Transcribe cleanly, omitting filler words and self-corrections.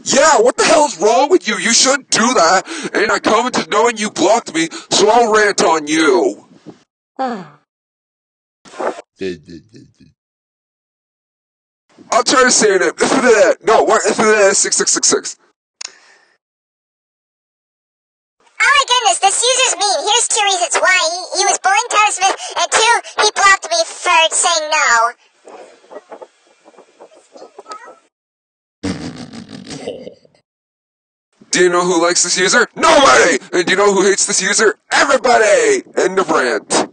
Yeah, what the hell's wrong with you? You shouldn't do that. And I come to knowing you blocked me, so I'll rant on you. I'll try to say it. No, what? 6666. Oh my goodness, this user's mean. Here's 2 reasons why. He was bullying Tyler Smith, and 2, he blocked me for saying no. Do you know who likes this user? Nobody! And do you know who hates this user? Everybody! End of rant.